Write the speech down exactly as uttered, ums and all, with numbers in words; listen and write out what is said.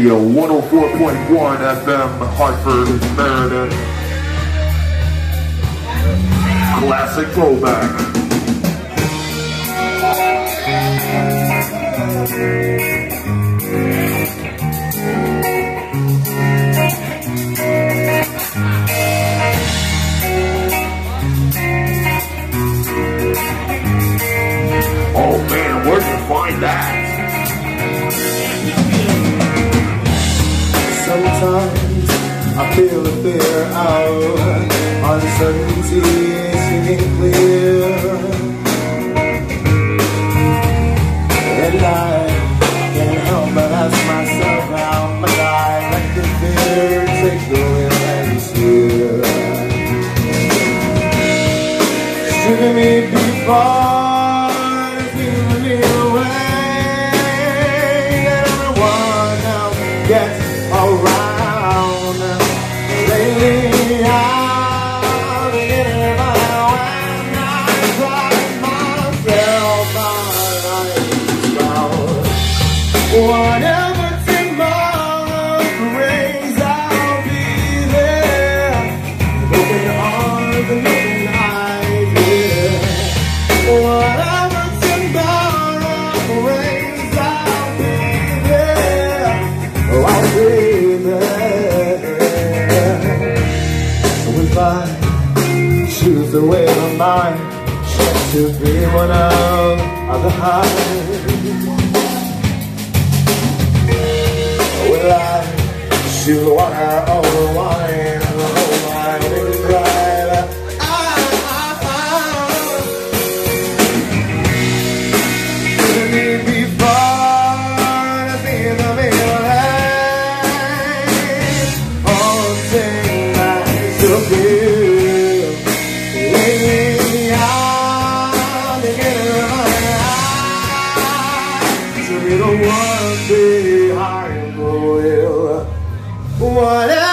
Radio, one oh four point one F M, Hartford, Meredith. Classic throwback. Oh man, where'd you find that? Sometimes I feel the fear out, uncertainty is seeming clear, and I can't help but ask myself how much I let the fear take the wheel and steer, stripping me before stealing me away, and everyone else gets around, lately I'm beginning my when I find myself on ice bound. Whatever tomorrow brings, I'll be there, open arms and open eyes, yeah. Whatever tomorrow brings, I'll be there, oh, I'll be there. If I choose to wait my mind, just to be one of the highs, will I choose water over wine, oh, I will drive. Couldn't it be fun to see the feeling, all things I still feel, lately I'm beginning to be the one behind the wheel. Whatever